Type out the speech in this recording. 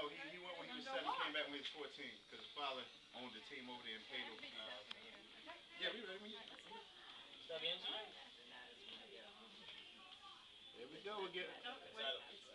No, he went when he was 7, came back when he was 14, because his father owned the team over there in Padel. Yeah, we ready. ¿Está bien? There we go again.